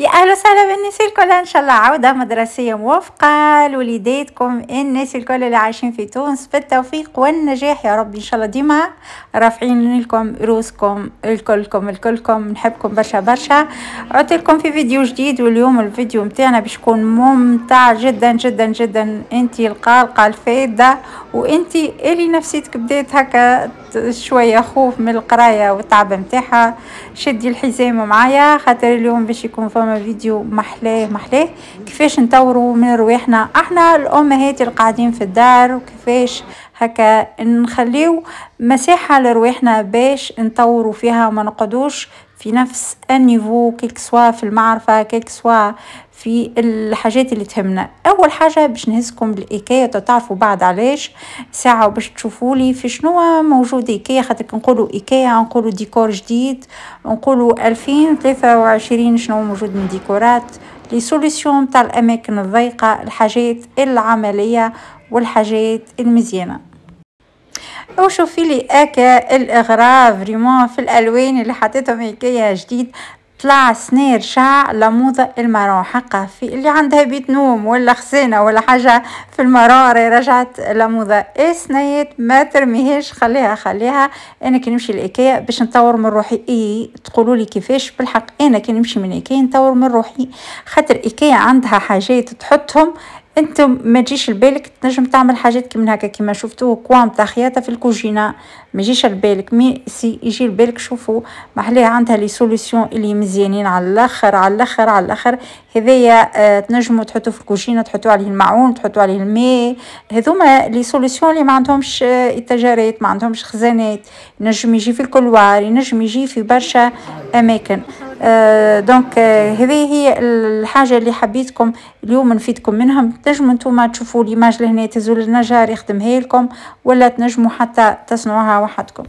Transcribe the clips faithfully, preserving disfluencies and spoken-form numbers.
يا اهلا وسهلا بالناس الكل، ان شاء الله عوده مدرسيه موفقه لوليداتكم الناس الكل اللي عايشين في تونس بالتوفيق والنجاح يا رب ان شاء الله. ديما رافعين لكم رؤوسكم الكلكم الكلكم، نحبكم برشا برشا. عدت لكم في فيديو جديد، واليوم الفيديو متاعنا باش يكون ممتع جدا جدا جدا. انتي القلقه الفايده وانتي اللي نفسيتك بدات هكا شويه خوف من القرايه والتعب نتاعها، شدي الحزام معايا خاطر اليوم باش يكون فما فيديو محلاه محلاه كيفاش نطوروا من رواحنا احنا الامهات القاعدين في الدار، وكيفاش هكا نخليو مساحه لرواحنا باش نطوروا فيها وما نقعدوش في نفس النيفو كيك سوا في المعرفه كيك سوا في الحاجات اللي تهمنا. اول حاجه باش نهزكم بالايكيا تعرفوا بعد علاش ساعه باش تشوفوا لي في شنو موجود ايكيا، خاطر نقولوا ايكيا نقولوا ديكور جديد، نقولوا ألفين وثلاثة وعشرين شنو موجود من ديكورات، لي سوليسيون تاع الاماكن الضيقه، الحاجات العمليه والحاجات المزيانه. وشوفي لي اكا الاغراض فريمون في الالوان اللي حطيتهم ايكيا جديد، طلع سنير شاع لموضة المرون حقا، في اللي عندها بيت نوم ولا خزانة ولا حاجة في المرارة رجعت لموضة سنيت ما ترميهاش، خليها خليها. انا كي نمشي لايكيا باش نطور من روحي، ايه تقولوا لي كيفاش؟ بالحق انا كي نمشي من ايكيا نطور من روحي، خاطر ايكيا عندها حاجات تحطهم انتم ما تجيش لبالك تنجم تعمل حاجات كيما هكا كيما شفتوه كوام تاع خياطه في الكوجينه، ما يجيش لبالك مي سي يجي لبالك. شوفوا محليها عندها لي سوليسيون اللي مزيانين على الاخر على الاخر على الاخر. هذيا آه تنجموا تحطوا في الكوجينه، تحطوا عليه المعون، تحطوا عليه الماء، هذوما لي سوليسيون اللي ما عندهمش آه اتجارات، ما عندهمش خزانات، ينجم يجي في الكلوار، ينجم يجي في برشا اماكن. آه دونك آه هذه هي الحاجه اللي حبيتكم اليوم نفيدكم منهم. تنجموا نتوما تشوفوا ليماج لهنا تهزوا للنجار يخدمها لكم، ولا تنجموا حتى تصنعوها وحدكم.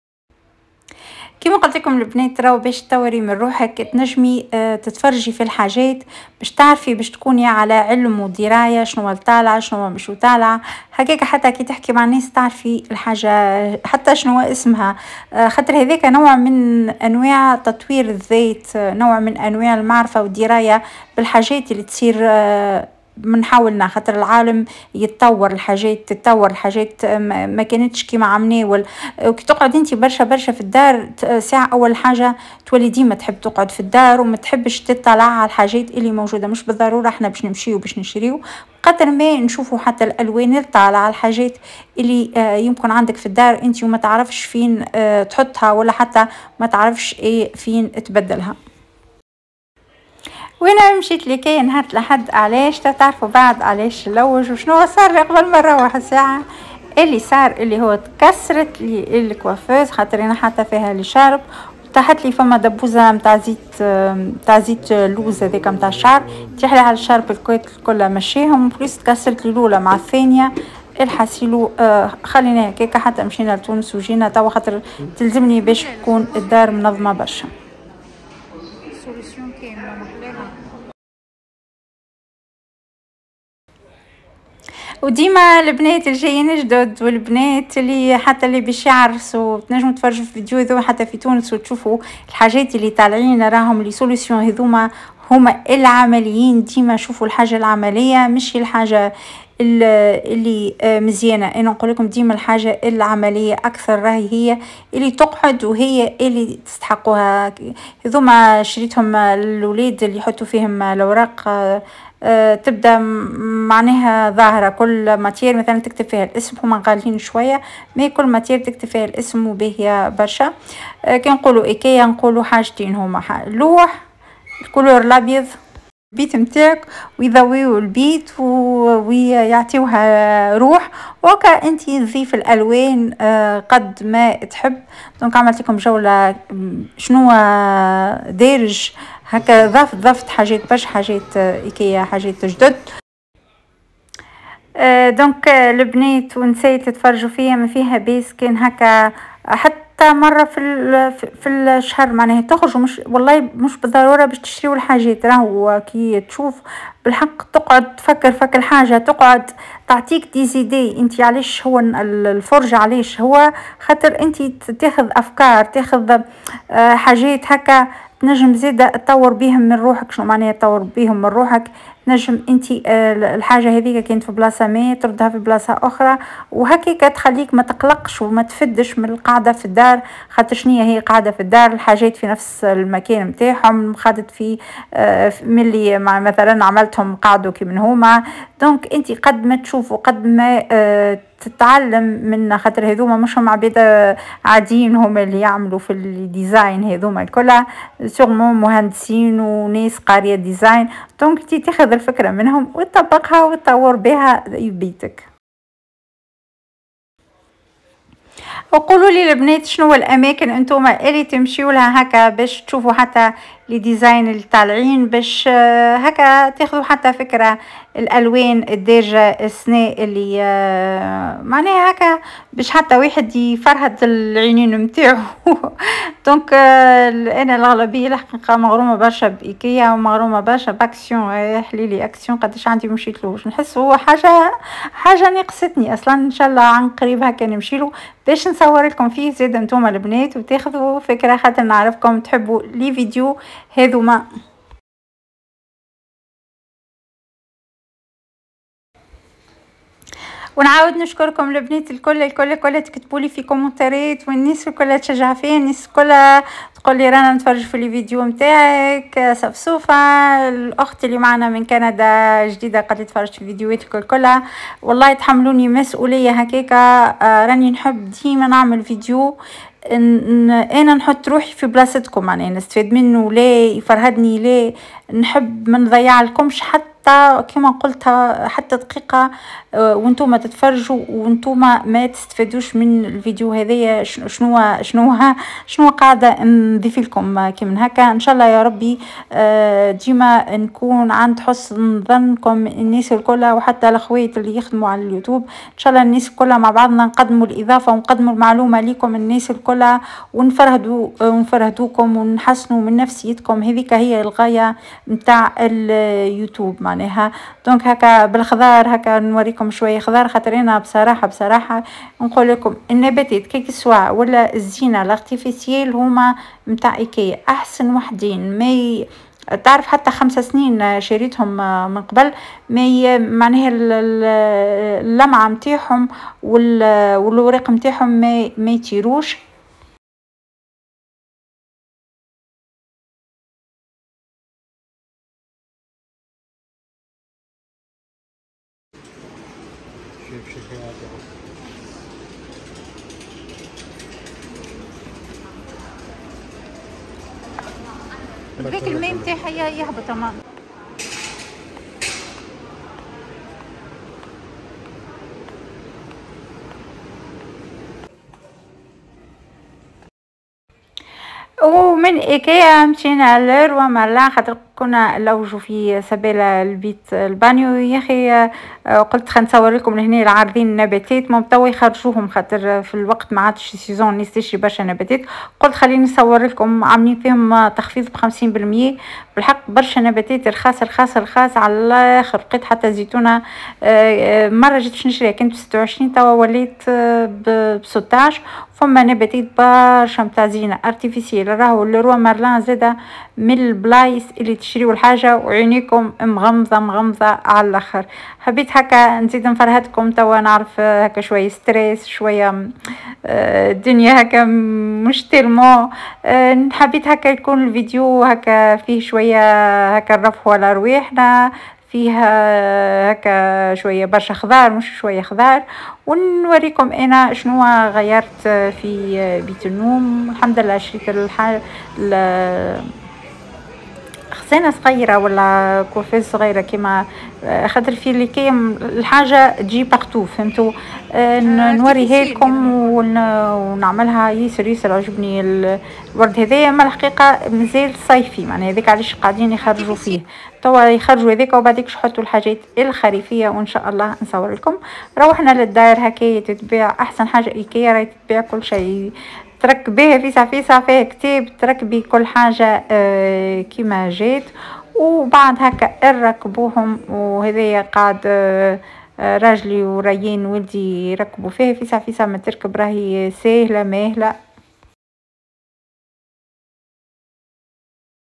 كما قلت لكم البنات راهو باش تطوري من روحك تنجمي اه تتفرجي في الحاجات باش تعرفي باش تكوني على علم ودرايه شنو طالع شنو مش طالع هكاك، حتى كي تحكي مع الناس تعرفي الحاجه حتى شنو اسمها. اه خاطر هذاك نوع من انواع تطوير الذات، نوع من انواع المعرفه والدرايه بالحاجات اللي تصير اه بنحاولنا، خاطر العالم يتطور، الحاجات تتطور، الحاجات ما كانتش كيما عمناول. وكي تقعد انت برشا برشا في الدار ساعه اول حاجه تولي ديما تحب تقعد في الدار وما تحبش تطلع على الحاجات اللي موجوده، مش بالضروره احنا باش نمشيو باش نشريو، قدر ما نشوفوا حتى الالوان اللي طالعه، الحاجات اللي يمكن عندك في الدار انت وما تعرفش فين تحطها، ولا حتى ما تعرفش ايه فين تبدلها. وانا مشيت لكي نهار لحد علاش تعرفوا بعد علاش لوج وشنو صار قبل ما نروح الساعه اللي صار، اللي هو تكسرت لي الكوافوز خاطر انا حاطه فيها لي شارب، وطاحت لي فما دبوزه نتاع زيت نتاع زيت لوز هذاك نتاع الشعر، تيح لي على الشارب الكويت كلها مشيهم، بليس تكسرت لي الاولى مع الثانيه الحسيلو. آه خلينا هكاك حتى مشينا لتونس وجينا توا خاطر تلزمني باش تكون الدار منظمه برشا. وديما البنات الجايين جدد والبنات اللي حتى اللي باش يعرسوا تنجموا تفرجوا في فيديو ذو حتى في تونس وتشوفوا الحاجات اللي طالعين راهم لي سوليسيون هذوما هما العمليين. ديما شوفوا الحاجه العمليه مش الحاجه اللي مزيانه، انا نقول لكم ديما الحاجه العمليه اكثر راهي هي اللي تقعد وهي اللي تستحقوها. هذوما شريتهم الاولاد اللي يحطوا فيهم الاوراق، أه تبدا معناها ظاهره كل ماتير مثلا تكتب فيها الاسم، هما غاليين شويه ما كل ماتير تكتب فيها الاسم وباهيه برشا. أه كي نقولوا ايكيا نقولوا حاجتين هما لوح الكولور الابيض البيت نتاعك ويضويو البيت ويعطيوها روح، وكا انت تضيف الالوان قد ما تحب. دونك عملت لكم جوله شنو دارج هكا، ضفت ضفت حاجات برشا حاجات ايكيا حاجات جدد. دونك البنات ونسيت تتفرجوا فيها ما فيها بيس كان هكا حتى مره في في الشهر معناها تخرجوا، مش والله مش بالضروره باش تشتريوا الحاجات، راهو كي تشوف بالحق تقعد تفكر فك الحاجه تقعد تعطيك دي زيدي انت علاش هو الفرجه، علاش هو خاطر انت تاخذ افكار تاخذ حاجات هكا تنجم زاده تطور بيهم من روحك. شنو معناها تطور بيهم من روحك؟ تنجم انت الحاجه هذيك كانت في بلاصه ما تردها في بلاصه اخرى، وهكاك تخليك ما تقلقش وما تفدش من القعده في الدار. خاطر شنيا هي قاعده في الدار، الحاجات في نفس المكان نتاعهم، خدت في ملي مثلا عملتهم قعدوا كي من هما. دونك انت قد ما تشوفوا قد ما تتعلم من، خاطر هذوما مش هم عباد عاديين، هما اللي يعملوا في الديزاين هذوما الكلها سورمون مهندسين وناس قاريه ديزاين. دونك انت تاخذ الفكره منهم وتطبقها وتطور بها بيتك. وقولوا لي البنات شنو الاماكن انتم اللي تمشيوا لها هكا باش تشوفوا حتى لي ديزاين اللي طالعين، باش هكا تاخذوا حتى فكره الالوان الدارجه السنه اللي معناها هكا، باش حتى واحد يفرهد العينين نتاعو. دونك انا الاغلبيه الحقيقه مغرومه برشا بايكيا ومغرومه برشا باكسيون. حليلي اكسيون قداش عندي مشيتلوش، نحس هو حاجه حاجه ناقصتني اصلا. ان شاء الله عن قريب هكا نمشيلو باش نصور لكم فيه زيد نتوما البنات وتاخذوا فكره، خاطر نعرفكم تحبوا لي فيديو هذوما. ونعاود نشكركم البنات الكل الكل الكل تكتبوا لي في كومنتات، والناس الكل تشجع فيا، الناس الكل تقول لي رانا نتفرج في الفيديو نتاعك. صفصوفه الاخت اللي معنا من كندا جديده قالت لي تفرجت في فيديوهاتك كلها، والله تحملوني مسؤوليه هكاكا. راني نحب ديما نعمل فيديو ان انا نحط روحي في بلاصتكم، معناها نستفاد منه لا يفرهدني، لا نحب ما نضيع لكمش حتى كما قلتها حتى دقيقه وانتم تتفرجوا وانتم ما تستفادوش من الفيديو هذايا. شنو شنو شنو قاعده نضيف لكم كيما هكا. ان شاء الله يا ربي ديما نكون عند حسن ظنكم الناس الكل، وحتى الاخوات اللي يخدموا على اليوتيوب. ان شاء الله الناس الكل مع بعضنا نقدموا الاضافه ونقدموا المعلومه لكم الناس الكل، ونفرهدوا ونفرهدوكم ونحسنوا من نفسيتكم. هذيك هي الغايه نتاع اليوتيوب معناها. دونك هكا بالخضار هكا نوريكم شويه خضار، خاطر انا بصراحه بصراحه نقول لكم النباتات كيك سوا ولا الزينه الارتيفيسيال هما نتاع ايكيا احسن وحدين. ما ي... تعرف حتى خمسة سنين شريتهم من قبل، ما معناها اللمعه نتاعهم والورق نتاعهم ما ما يطيروش. هيك الماء نتاعها يهبط امان. ومن ايكيا مشينا لروا مرلا، خاطر كنا نلوجوا في سبيله البيت البانيو. يا اخي قلت خلينا نصور لكم لهنا العارضين النباتات مام توا يخرجوهم، خاطر في الوقت ما عادش سيزون الناس تشري برشا نباتات. قلت خليني نصور لكم عاملين فيهم تخفيض بخمسين بالمية. بالحق برشا نباتات رخاص رخاص رخاص على الاخر. لقيت حتى زيتونه مره جيت باش نشريها كانت بستة وعشرين توا وليت بستاش. فما نباتات برشا متاع زينه ارتيفيسيال. راهو لروا مرلان زاده من البلايص اللي تشريو الحاجه وعينيكم مغمضه مغمضه على الاخر. حبيت هكا نزيد نفرهدكم. توا نعرف هكا شويه ستريس شويه الدنيا هكا مش تيرمو. حبيت هكا يكون الفيديو هكا فيه شويه هكا نرفهوا على رواحنا، فيها هكا شويه برشا خضار مش شويه خضار، ونوريكم انا شنو غيرت في بيت النوم. الحمد لله شريت الحاجه خزانه صغيره ولا كوفيز صغيره كيما خاطر في اللي كاين الحاجه تجي بارتو فهمتوا. نوريها لكم ونعملها ياسر ياسر عجبني الورد هذايا. ما الحقيقه مازال صيفي معناها هذاك علاش قاعدين يخرجوا فيه توا يخرجوا هذاك وبعديك يحطوا الحاجات الخريفيه وان شاء الله نصور لكم. روحنا للدار هكايا تتباع احسن حاجه ايكيا راهي تتباع كل شيء. تركبيها فيسع فيسع فيها كتاب تركبي كل حاجة اه كيما جات وبعد هكا نركبوهم. وهذايا قاعد اه راجلي وريان ولدي يركبوا فيها فيسع فيسع ما تركب راهي ساهلة ماهلة.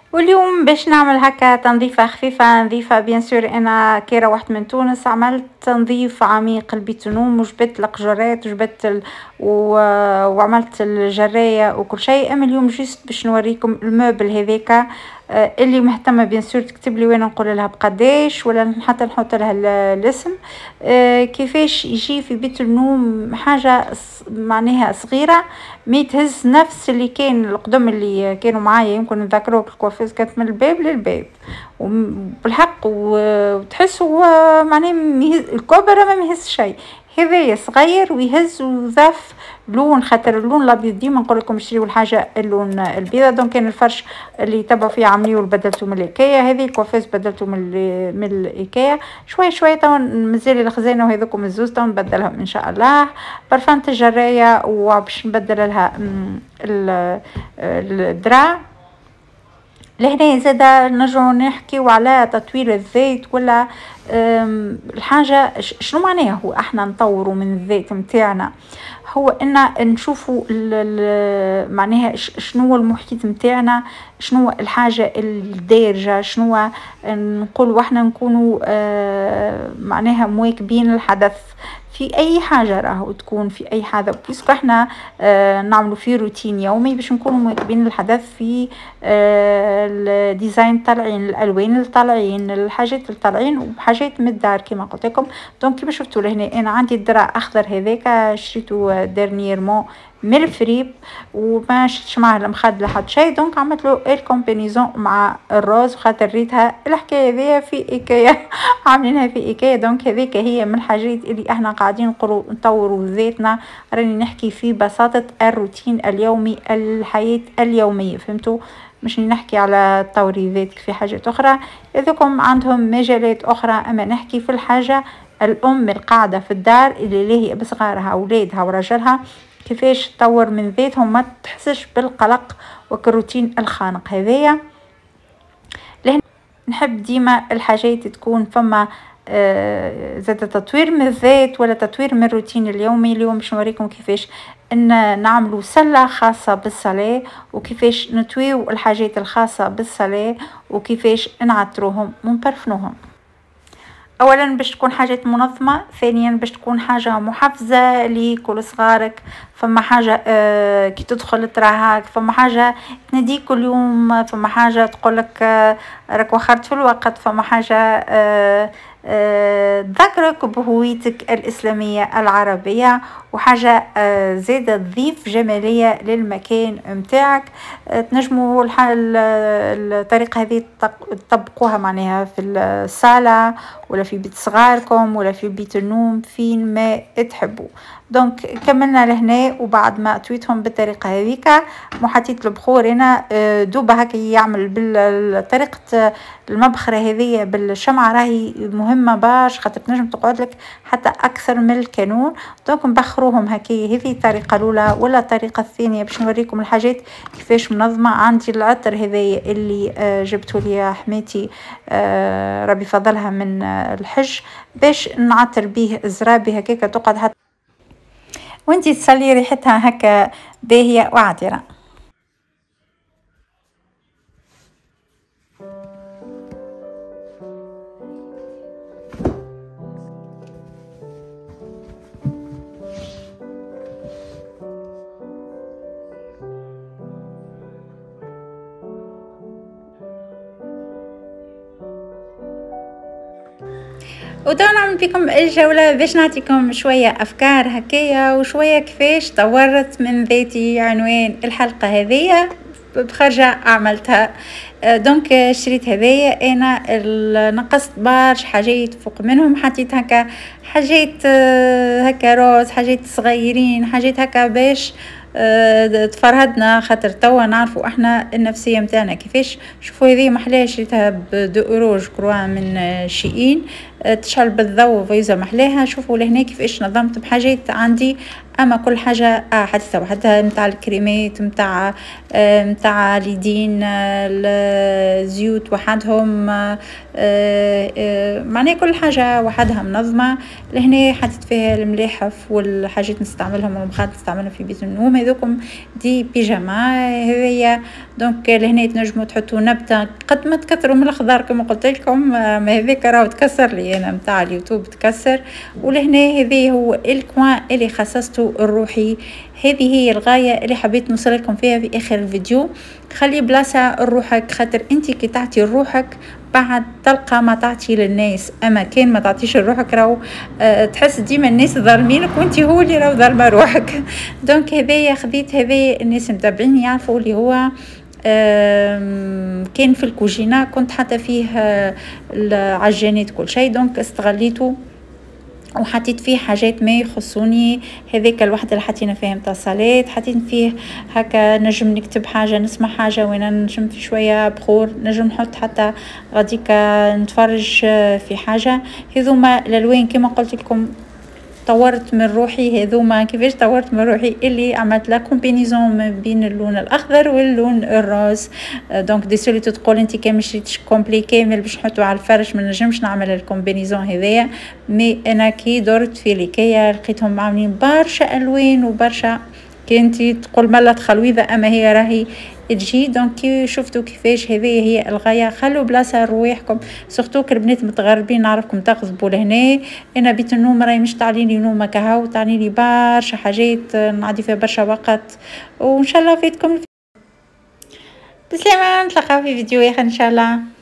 واليوم باش نعمل هكا تنظيفة خفيفة نظيفة بيان سور. انا كي روحت من تونس عملت تنظيف عميق لبيت النوم وجبت القجرات وجبت ال... و... وعملت الجراية وكل شيء. اما اليوم جيست باش نوريكم الموبل هذاكا. اللي مهتمه بيان سور تكتب لي وين نقول لها بقداش ولا حتى نحط لها الاسم. كيفاش يجي في بيت النوم حاجه معناها صغيره ما تهز نفس اللي كان القدم اللي كانوا معايا. يمكن نذكروك الكوافيز كانت من الباب للباب وبالحق وتحسوا معناه الكبرى ما يهز شيء. هذايا صغير ويهز وظف لون، خاطر اللون الابيض ديما نقول لكم اشتريوا الحاجه اللون البيضاء. دونك كان الفرش اللي تبعوا فيه عمليو بدلته من الايكيا، هذه الكوافيز بدلته من من الايكيا. شوي شوي تو مازال الخزانه وهذوكم الزوز تو نبدلهم ان شاء الله. برفانة الجرايه وباش نبدل لها الدراع. لهنا زادا نرجعو نحكيو على تطوير الذات ولا الحاجه شنو معناها هو احنا نطوروا من الذات متاعنا. هو ان نشوفوا معناها شنو المحيط متاعنا، شنو الحاجه الدارجه، شنو نقول احنا نكونوا معناها مواكبين الحدث في اي حاجه راهو تكون في اي حاجه. بيسكو احنا آه نعملوا فيه روتين يومي باش نكونوا مواكبين الحدث في آه الديزاين طالعين، الالوان اللي طالعين، الحاجات اللي طالعين وحاجات من الدار كما قلت لكم. دونك كيما شفتوا لهنا انا عندي الدرع اخضر هذاك شريته ديرنييرمون من الفريب وما شفتش معاه المخد لحد شيء. دونك عملت له الكومبينيزون مع الروز خاطر ريتها الحكايه هذيا في ايكيا عاملينها في ايكيا. دونك هذيك هي من الحاجات اللي احنا قاعدين نطوروا ذاتنا. راني نحكي في بساطه الروتين اليومي الحياه اليوميه، فهمتوا؟ مش نحكي على تطوري ذاتك في حاجات اخرى اذاكم عندهم مجالات اخرى. اما نحكي في الحاجه الام القاعده في الدار اللي هي بصغارها اولادها ورجلها كيفاش تطور من ذاتهم ما تحسش بالقلق وكروتين الخانق هذايا. لهنا نحب ديما الحاجات تكون فما آه زاد تطوير من الذات ولا تطوير من الروتين اليومي. اليوم باش نوريكم كيفاش ان نعملوا سله خاصه بالصلاه وكيفاش نتويو الحاجات الخاصه بالصلاه وكيفاش نعطروهم ونبرفنوهم. اولا باش تكون حاجات منظمه، ثانيا باش تكون حاجه محفزه لكل صغارك. فما حاجه آه كي تدخل تراها، فما حاجه تناديك كل يوم، فما حاجه تقولك آه راك وخرت في الوقت، فما حاجه آه تذكرك بهويتك الإسلامية العربية، وحاجة زادة تضيف جمالية للمكان متاعك. تنجموا الطريقة هذه تطبقوها معناها في الصالة ولا في بيت صغاركم ولا في بيت النوم فين ما تحبوا. دونك كملنا لهنا وبعد ما اتويتهم بالطريقه هذيك محطيت البخور هنا دوبه هكا يعمل بالطريقه المبخره هذه بالشمعه راهي مهمه باش خاطر تنجم تقعد لك حتى اكثر من الكانون. دونك نبخروهم هكا، هذه الطريقه الاولى. ولا الطريقه الثانيه باش نوريكم الحاجات كيفاش منظمه. عندي العطر هذايا اللي جبته لي حماتي ربي فضلها من الحج باش نعطر به الزرابي هكاك تقعد حتى وانتي تصلي ريحتها هكا باهيه وعطره. ودون نعمل بكم الجولة باش نعطيكم شوية أفكار هكايا وشوية كيفاش طورت من ذاتي. عنوان الحلقة هذية بخرجة عملتها. دونك شريت هذايا انا نقصت برشا حاجات فوق منهم، حطيت هكا حاجات هكا روز، حاجات صغيرين، حاجات هكا باش تفرهدنا خاطر توا نعرفوا احنا النفسيه متاعنا كيفاش. شوفوا هذه محلاها شريتها بدو اورو كروان من شيئين تشعل بالضوء فيزا محلاها. شوفوا لهنا كيفاش نظمت بحاجات عندي، اما كل حاجه آه حديثه وحدها، نتاع الكريمات نتاع آه نتاع اليدين آه الزيوت وحدهم آه آه معناها كل حاجه وحدها منظمه. لهنا حطيت فيها الملاحف والحاجات نستعملهم والمخاط نستعملهم في بيت النوم. هذوكم دي بيجاما هذيا. دونك لهنا تنجموا تحطوا نبته قد ما تكثروا من الخضار كما قلت لكم. ما هذاك راهو تكسر لي انا نتاع اليوتيوب تكسر. ولهنا هذه هو الكوان اللي خصصته الروحي. هذه هي الغايه اللي حبيت نوصل لكم فيها في اخر الفيديو. خلي بلاصه لروحك، خاطر انت كي تعطي روحك بعد تلقى ما تعطي للناس. اما كان ما تعطيش روحك راهو أه تحس ديما الناس ظالمينك وانت هو اللي راهو ظالمه روحك. دونك هذايا خذيت هذايا الناس متابعين يعرفوا اللي هو كان في الكوجينه، كنت حتى فيه العجانات كل شيء. دونك استغليته وحطيت فيه حاجات ما يخصوني. هذاك الوحده اللي حطينا فيها نتاع الصلاه، حطيت فيه هكا نجم نكتب حاجه نسمع حاجه وين نجم في شويه بخور، نجم نحط حتى غاديك نتفرج في حاجه. هذوما الالوان كما قلت لكم طورت من روحي. هذوما كيفاش طورت من روحي، اللي عملت لا كومبينيزون ما بين اللون الاخضر واللون الروز. دونك ديسولي تقول انت كان مشيتش كومبلي كامل باش نحطو على الفرش، ما نجمش نعمل الكومبينيزون هذايا. مي انا كي درت في ليكيا لقيتهم عاملين برشا الوان وبرشا كنتي تقول ملات خلويضه، اما هي راهي تجي. دونك كي شفتوا كيفاش هذه هي الغايه. خلوا بلاصه لرواحكم، سورتو كالبنات متغربين نعرفكم تغضبوا لهنا. انا بيت النوم راهي مش تعليني نومه كهو، تعليني برشا حاجات نعدي فيها برشا وقت. وان شاء الله فيتكم بسلامه، نتلاقاو في فيديو اخر ان شاء الله.